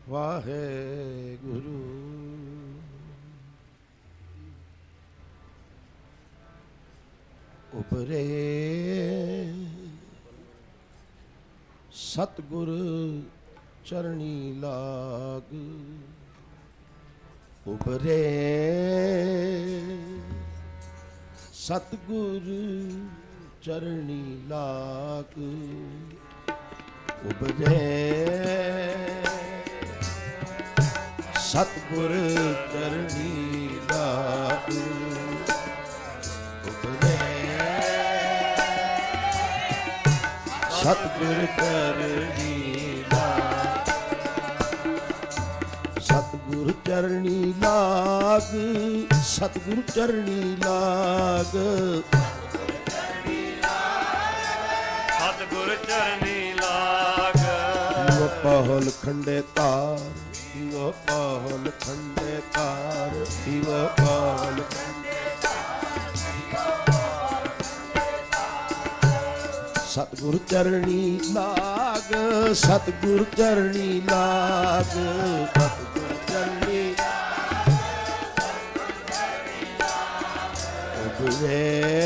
वाहेगुरु। उबरे सतगुर चरणी लाग, उबरे सतगुर चरणी लाग, उबरे सतगुर चरणी लाग, उबरे सतगुर चरणी लाग, सतगुर चरणी लाग, सतगुर चरणी लाग, सतगुर चरणी लाग। यो पहल खंडे तार, यो पहल खंडे तार, यो पहल सतगुर चरणी लाग, सतगुर चरणी लाग, सतगुर चरणी उबरे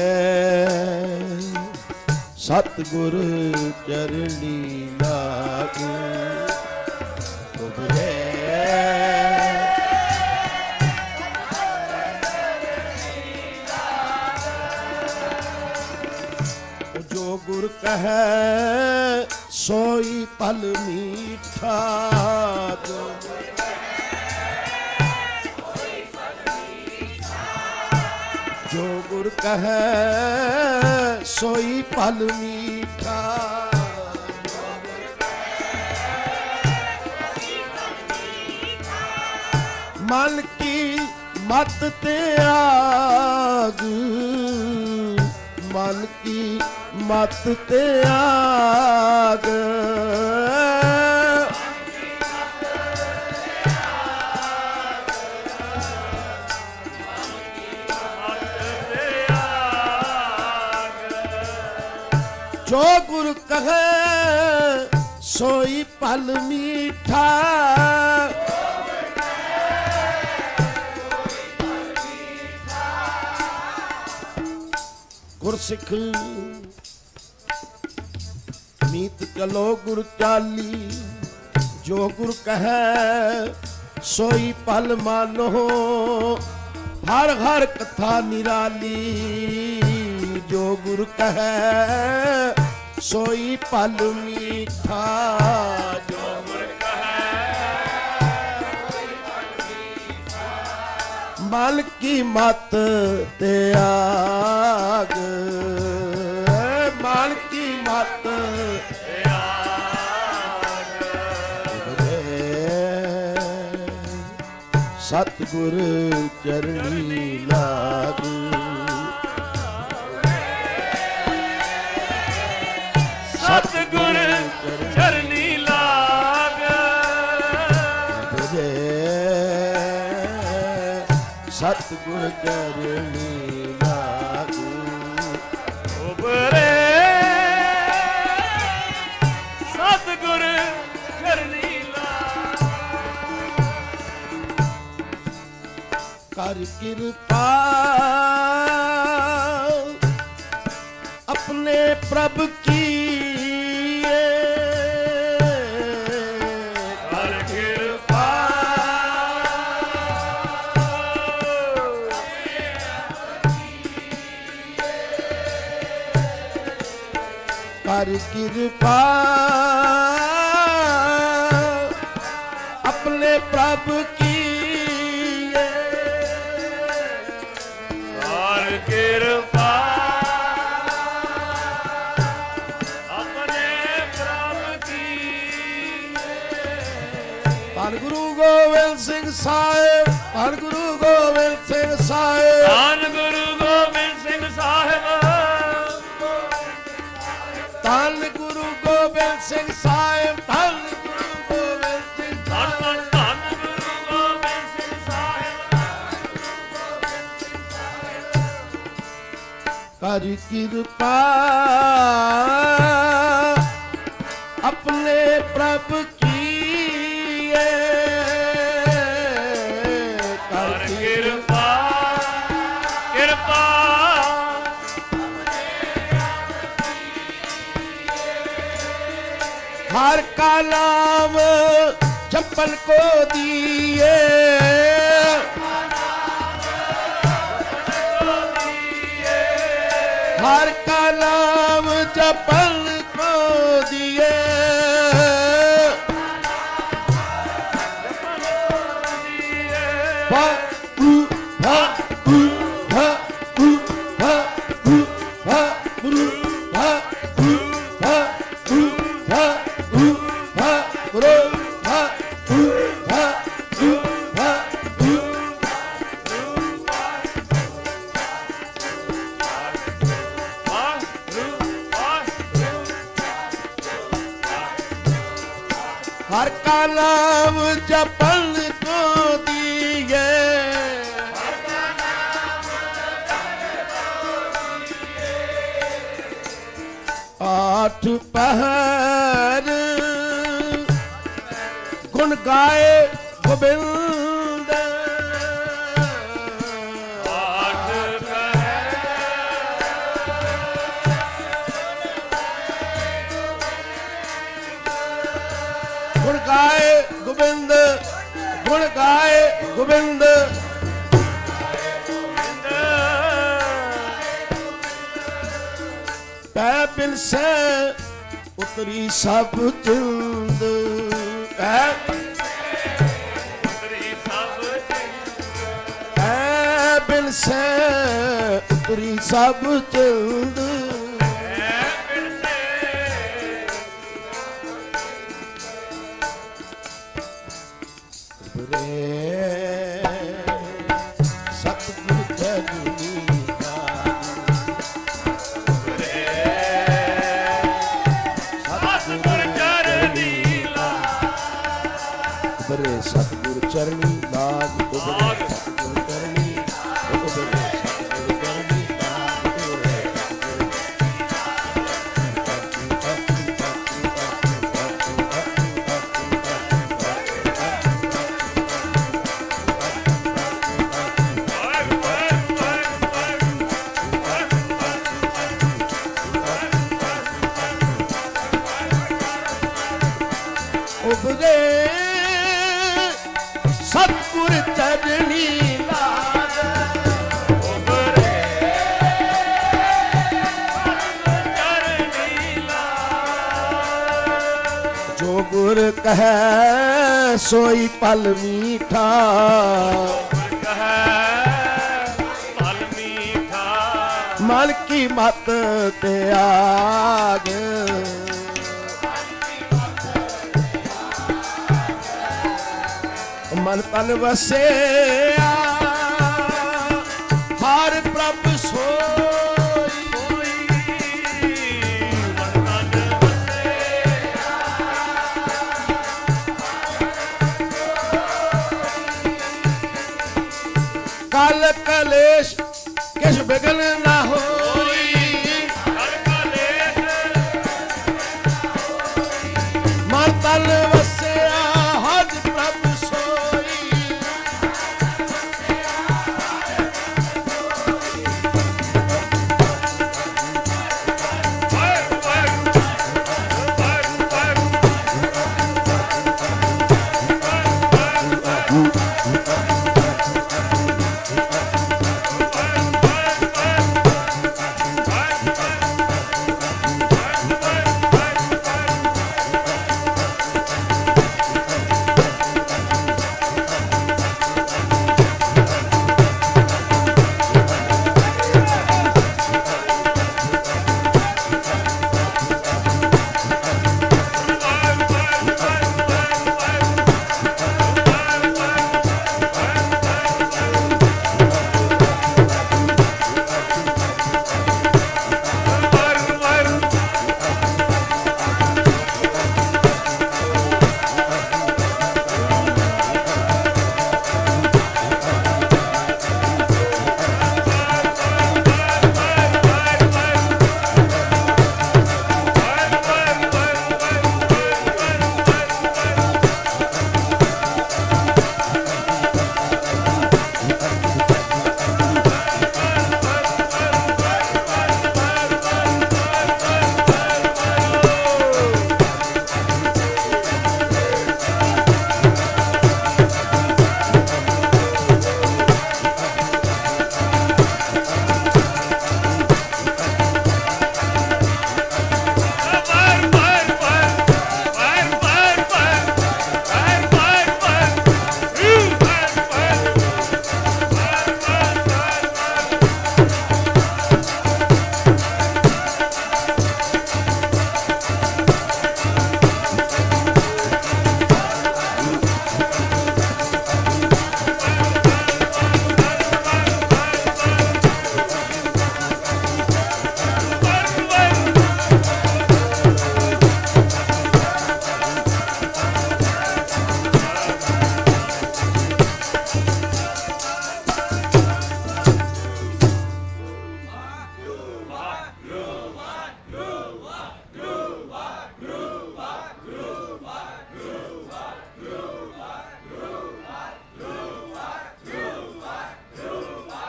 सतगुर चरणी लाग, उबरे जो गुर कहे सोई पल मीठा, जो गुर कहे सोई पल मीठा, मन की मत ते आग, मन की मत ते आग, जो गुरु कहे सोई पल मीठा, गुरसिख मीत चलो गुर चाली, जो गुर कहे सोई पल मानो, हर हर कथा निराली, जो गुर कहे सोई पल मीठा, जो गुर मल की मत त्याग, मल की मत सतगुर चरणी लाग, सतगुर चरणी लाग, सतगुर चरणी लाग, उबरे सतगुर चरणी लाग। कर कृपा अपने प्रभु की, कर कृपा अपने प्रभु की, कर कृपा अपने प्रभु की। धन गुरु गोविंद सिंह साहिब, धन गुरु गोविंद सिंह साहिब, धन गुरु गोविंद सिंह साहिब, धन गुरु गोविंद सिंह साहिब, धन गुरु गोविंद सिंह साहिब, धन गुरु गोविंद सिंह साहिब। कर कृपा अपने प्रभु की, हर का नाम चप्पल को दिए, हर का नाम चप्पल को दिए, हर का नाम चप्पल को दिए, आठ पहर गुण गाए गोविंद, गुण गाए गोविंद, गुण गाए गोविंद, पै बिन से उतरी सब चिंद, पै बिन से उतरी सब चिंद, सतगुरु चरनी बरे सतगुरु चरनी लाग उबरे सतगुरु चरनी उबरे सतगुरु चरनी लाग उबरे सतगुरु चरनी लाग उबरे चरनी लाग, जो गुर कहे सोई पल मीठा, पल मीठा मन की मत त्याग, मन तन वसे हर प्रभ सोई, मन तन वसे कल कलेश किस बिगन ना होई, कल कलेश मन तन वसे हर प्रभ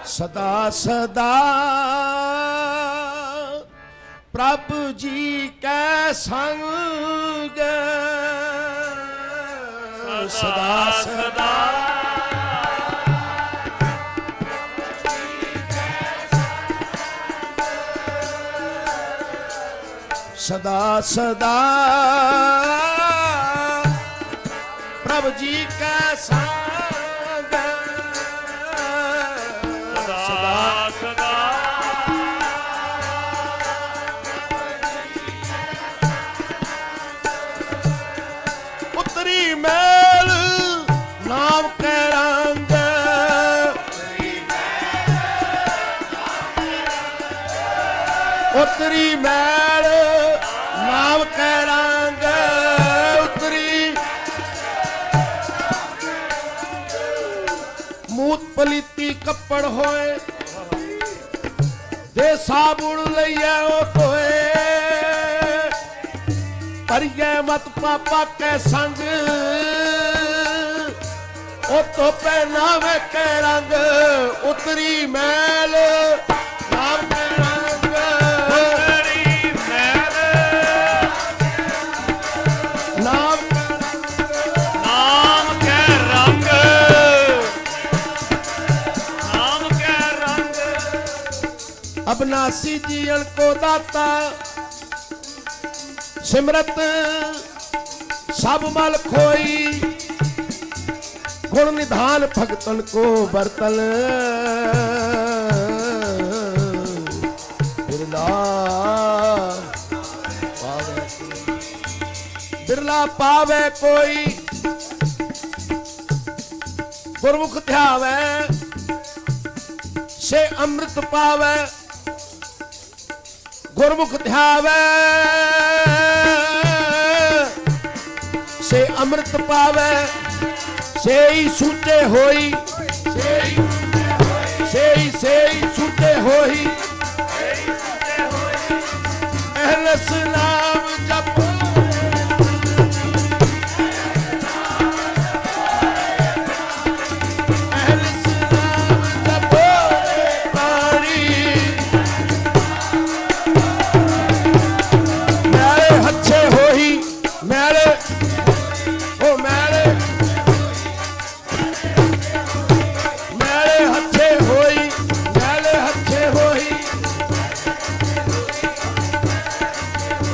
सदा सदा प्रभु जी कै संग सदा सदा सदा सदा प्रभु जी कै संग सदा सदा उतरी मैल नाम के रंग उतरी मैल नाम के रंग उतरी मूत पलीती कपड़ होए दे साबुन लइए ओ कोए परिए मत पापा के संग ओ तो पहनावे के रंग उतरी मैल नाम के रंग उतरी मैल नाम नाम के रंग नाम के रंग अबनासी जीवन को दाता सिमरत सब मल खोई गुण निधान भगतन को बरतन बिरला पावे कोई गुरमुख ध्यावे से अमृत पावे गुरमुख ध्यावे से अमृत पावे से ही सूचे होई से ही सूचे होई अहलस नाम जपो अहलस नाम जपो पानी मेरे अच्छे होई मेरे ओ मेरे हथे होई मेरे हथे होई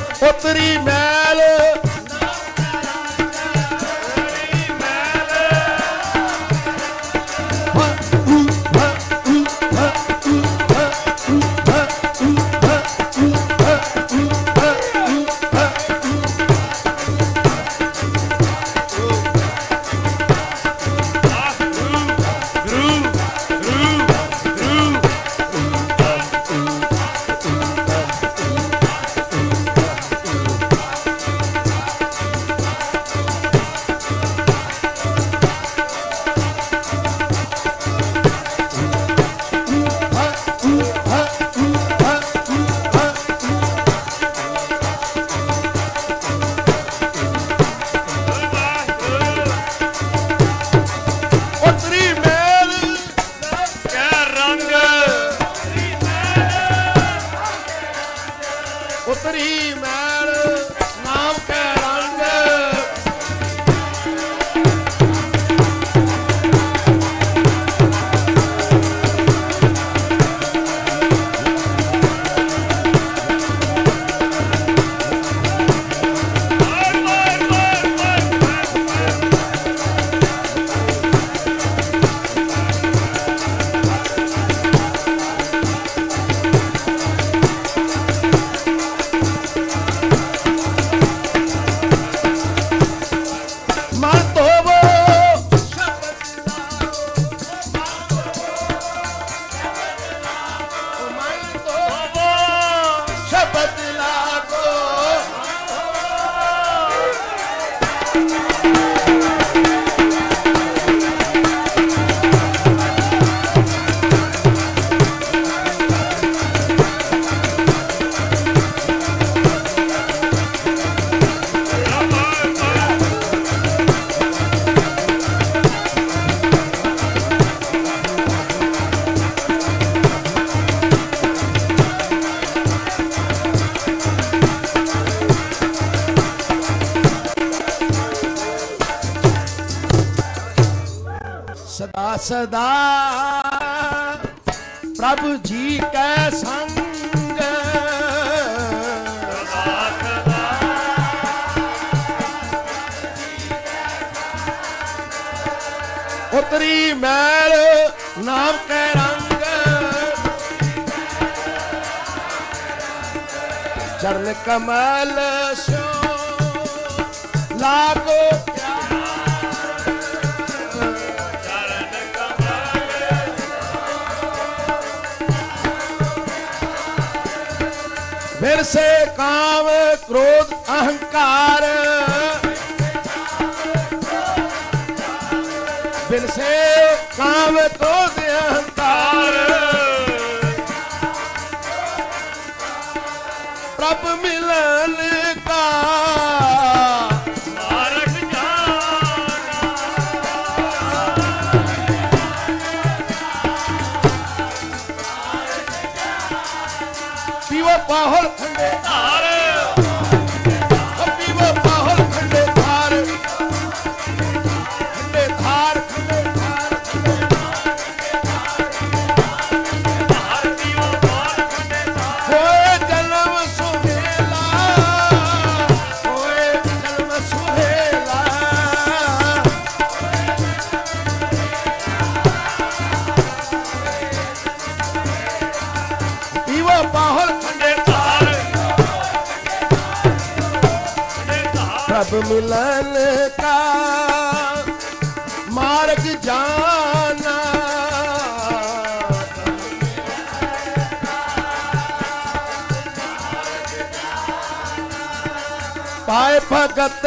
सदा सदा प्रभु जी कै संग उतरी मैल नाम कै रंग चरण कमल सो लागो फिर से काम क्रोध अहंकार फिर से काम क्रोध अहंकार प्रभु मिलन का मार्ग जाना पीवो पाहुल खंडे धार पीवो पाहुल खंडे धार खंडे धार खंडे धार धार पीओ धार खंडे धार होए जन्म सुहेला होए जन्म सुहेला पीवो पाहुल खंडे धार खंडे धार प्रभु मिलन का मार्ग जाना पाए भगत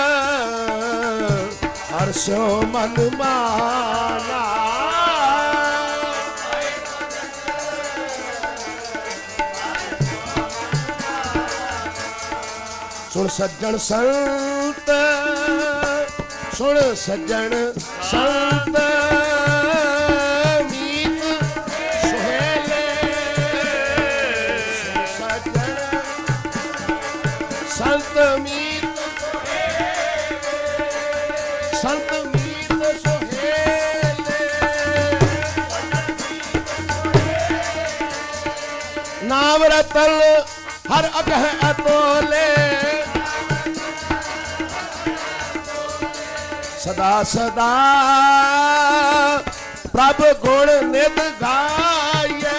हर्षो मन माना सुन सज्जन संत सुन सज्जन संत मीत सुहेले सुन सज्जन संत मीत सुहेले नाम रतन हर अगह अतोले सदा सदा प्रभु गुण नित गाये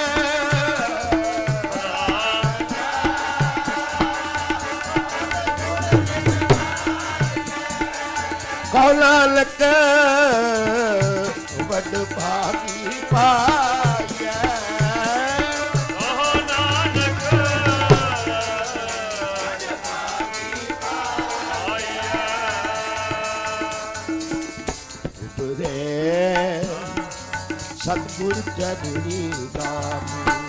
कहो नानक बड़ भागी पाये ओह नानक रे सतगुर चरणी राम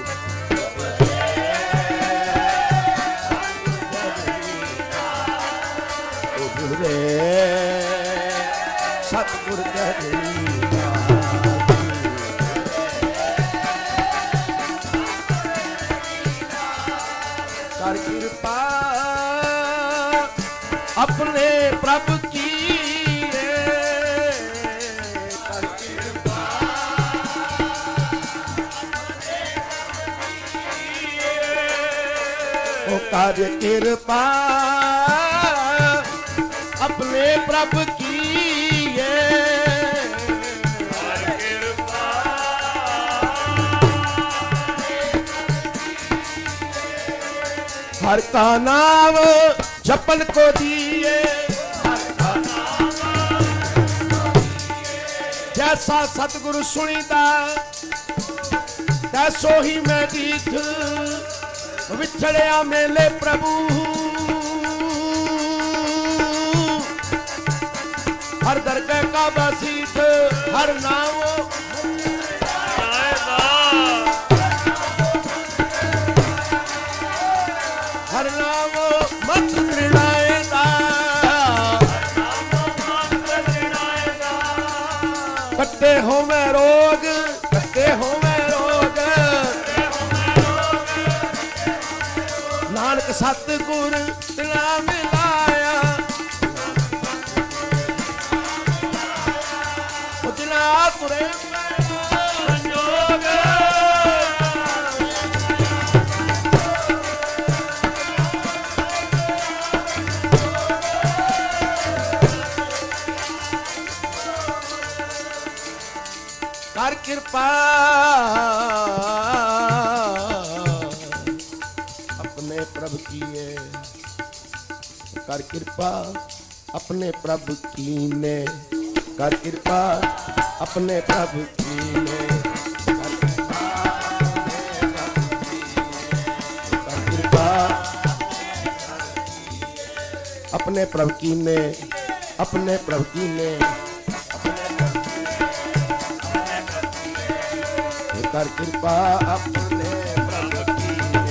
रे सतगुर चरणी कर कृपा अपने प्रभु की कार्य कृपा अपने प्रभु की हर का नाम जपन को दिए जैसा सतगुरु सुनीता तैसो ही मैं दीठ विछड़िया मेले प्रभु हर दरगाह का बसीत हर नाम हर नाम मंत्र त्रिनायता कट्टे हो मैं रोग कट्टे हो मैं रोग नानक सतगुर तिना मिलाया तिना तुरे संजोग कर कृपा अपने प्रभु कीने कर कृपा अपने प्रभु कीने कर कृपा अपने प्रभु कीने कर कृपा अपने प्रभु कीने अपने प्रभु कीने कर कृपा अपने प्रभु कीने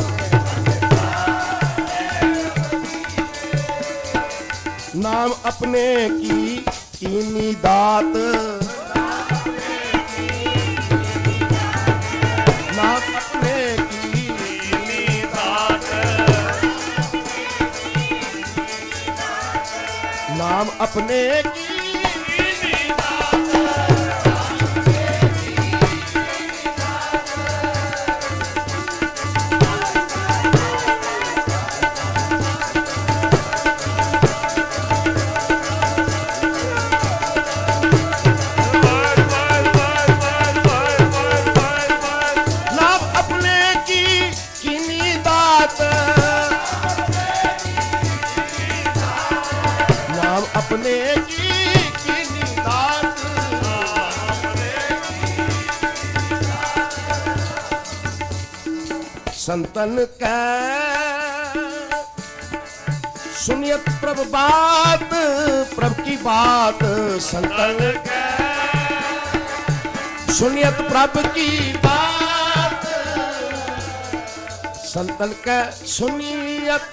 नाम अपने की कीनी दात नाम अपने की कीनी दात नाम अपने की अपने की दात संतन का सुनियत प्रभु बात प्रभु की बात संतन का सुनियत प्रभु की बात संतन का सुनियत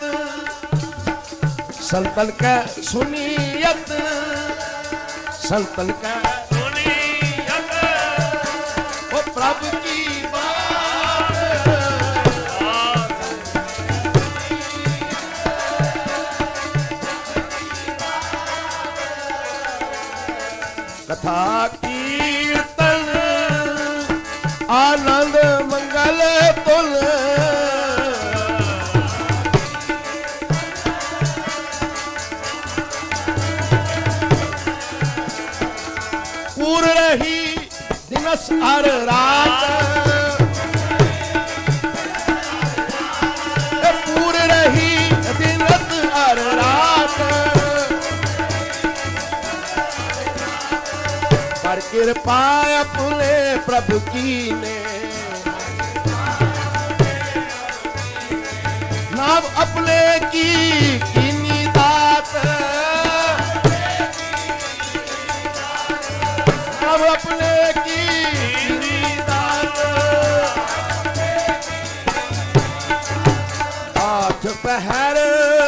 संतन का सुनियत संतन का सुनियत वो प्रभु की बात कथा कीर्तन आनंद मंगल तुल पूर रही दिवस हर रात पूर रही दिन हर रात पर कृपा अपने प्रभु कीने नाम अपने की कीनी दात नाम अपने की कीनी दात आठ पहर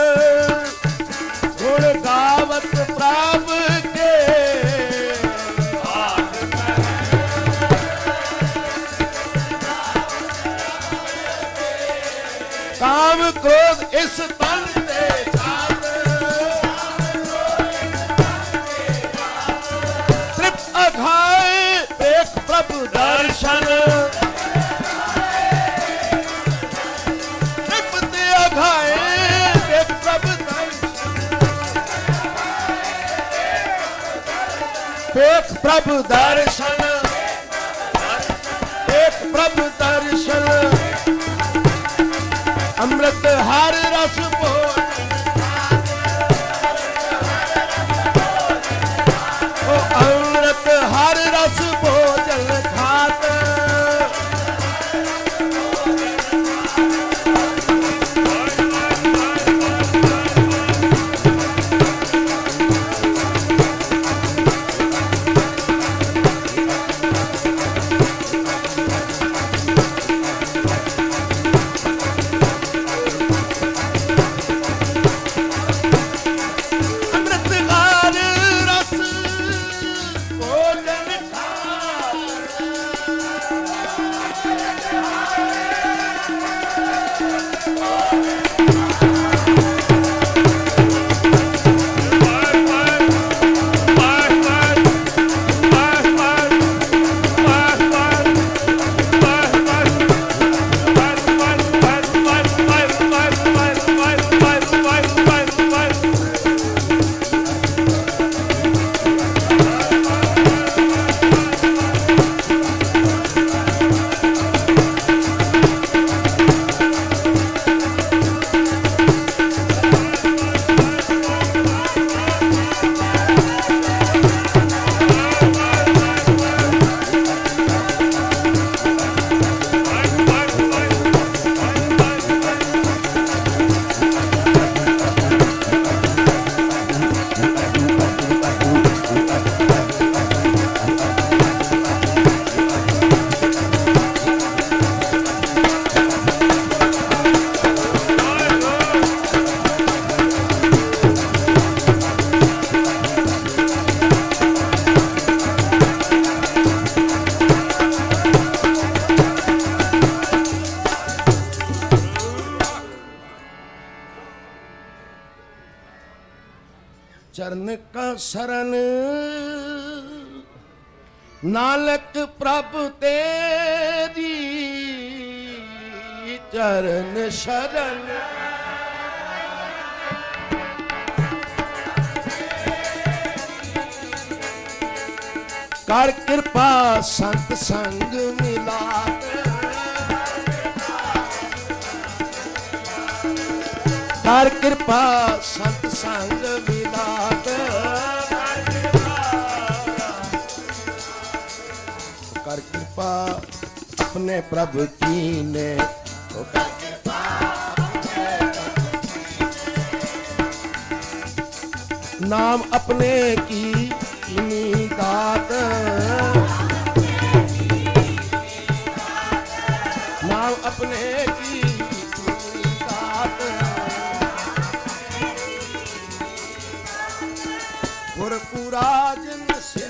गुण गावत प्रभु के काम क्रोध इस तन से जात तृप्त अघाय देख प्रभु दर्शन तृप्त अघाय देख प्रभु दर्शन देख प्रभु दर्शन देख प्रभु दर्शन अमृत हर रस ओ अमृत हर रस भोजन खात शरण नानक प्रभु तेरी चरण शरण कर कृपा संत संग मिला कर कृपा संत संग मिलात कर कृपा अपने प्रभु की ने नाम अपने की दात नाम अपने की दात पूरा जिन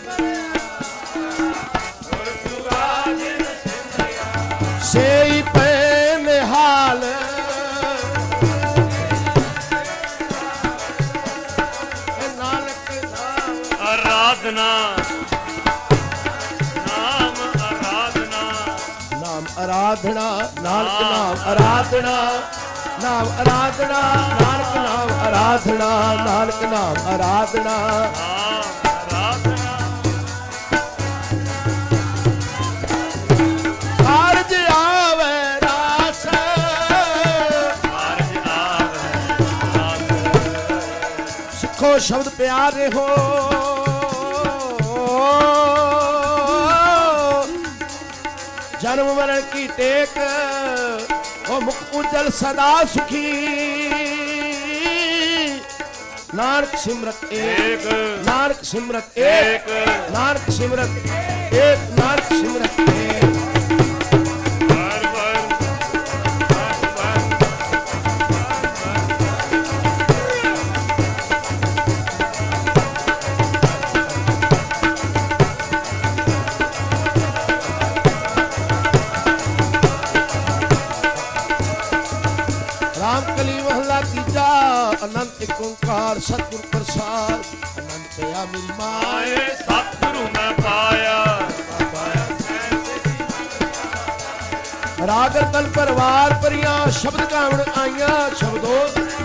से पे निहाल नानक आराधना नाम आराधना नाम आराधना नानक नाम आराधना नाम आराधना नानक नाम आराधना नानक नाम आराधना कारज आवे रास सिखो शब्द प्यारे हो जन्म मरण की टेक ओ मुख उज्जल सदा सुखी नानक सिमरत एक नानक सिमरत एक नानक सिमरत एक नानक सिमरत एक अनंत एक ओंकार सतगुरु प्रसाद अनंत दया मेरी माए सतगुरु मैं पाया रागर तन परवार परिया शब्द गावण आइया शब्दों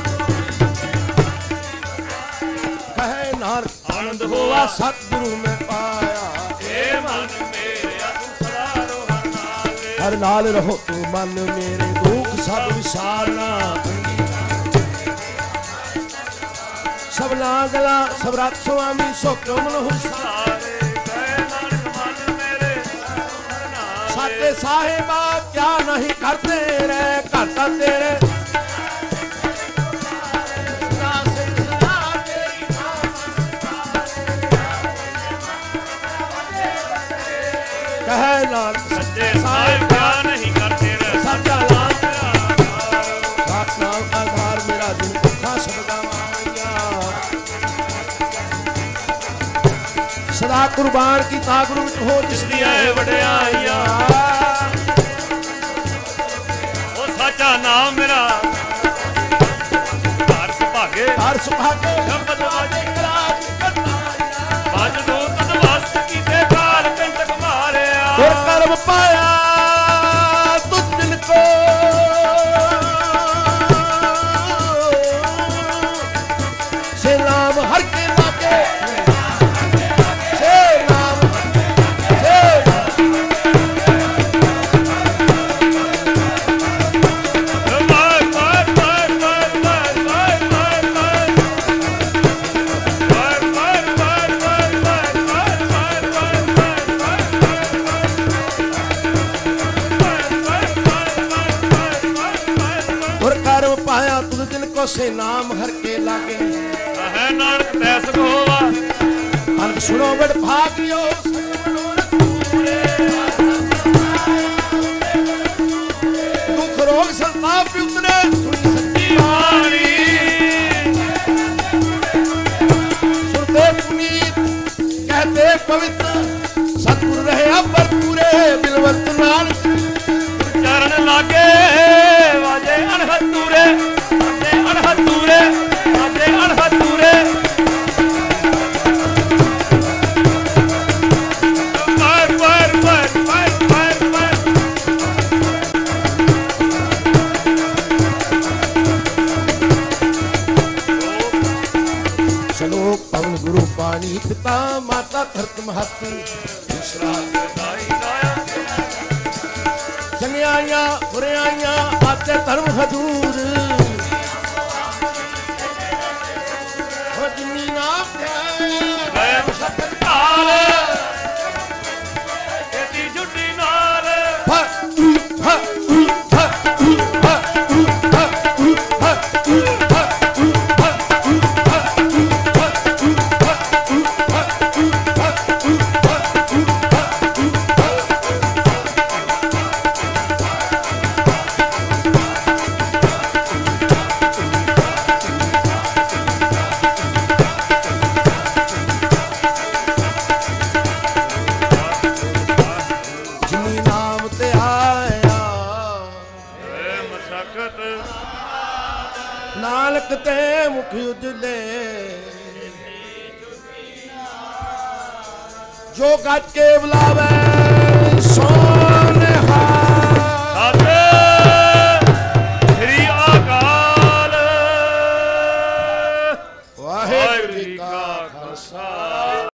कहे नार आनंद हुआ सतगुरु में पाया हे मन मेरे सदा रहो हर नाल रहो तू मन मेरे दुख सब विसारना सब लागला सब रात स्वामी सो क्यों मन हो साथे साहिबा क्या नहीं करते रे करता तेरे कहे लाल सच्चे साहिब क्या नहीं करते रे सच्चा लाल नाम आधार मेरा दिल दुखा सबका सदा कुर्बान की तागुरु हो जिसलिए वड्याइया ओ सच्चा नाम मेरा हर सुभागे शब्द वाजे बाज दो तदवास की ते काल कंटक मारिया और कर्म पाया तुझ दिल को से नाम हर के लागे से नाम हर के लागे है नानक तैस होवा अन सुनो बड़ भागियो दुख रोग संताप उतरे सुनी सच्ची वाणी सुनते पुनीत कहते पवित्र सतगुरु रहे अपर पूरे बिलवंत नानक चरण लागे वाजे अनहद दूरे अनहद दूरे पिता माता धरत महती ਦੂਸਰਾ ਦਾਈ ਦਾਇਆ चंगियाइयां बुराइयां आते धर्म हजूर जिन्नी नाम ਕਾਇਮ ਸਤਿਕਾਰ ਇਹਦੀ ਜੁੱਟੀ ਨਾਲ नानक ते मुख उजले जो गज के बुलावे सोनेहा ਸਤਿ ਸ੍ਰੀ ਅਕਾਲ वाहिगुरू जी का ਖਾਲਸਾ